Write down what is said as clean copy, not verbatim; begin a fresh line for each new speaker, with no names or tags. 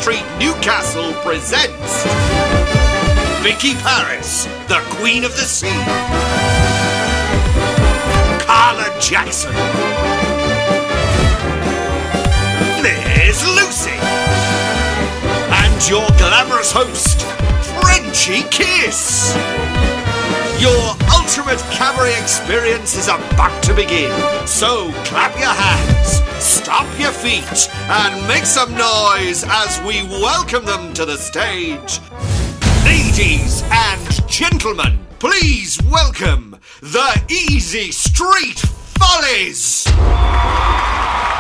Street Newcastle presents Vicky Paris, the Queen of the Sea, Carla Jackson, Miss Lucy, and your glamorous host, Frenchy Kiss. Your ultimate cabaret experience is about to begin, so clap your hands, stomp your feet, and make some noise as we welcome them to the stage. Ladies and gentlemen, please welcome the Eazy Street Follies!